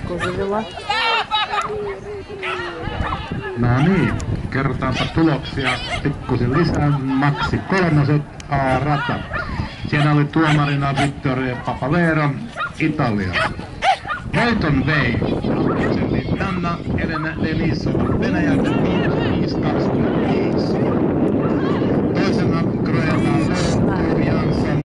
Kozovilla. No niin, kerrotaanpa tuloksia pikkusen lisää. Maksi kolmoset A-rata. Siinä oli tuomarina Vittorio Papavero, Italia. Voiton vei Nanna Elena Denisova, Venäjältä 5-25. Toisena Grojana Jansson.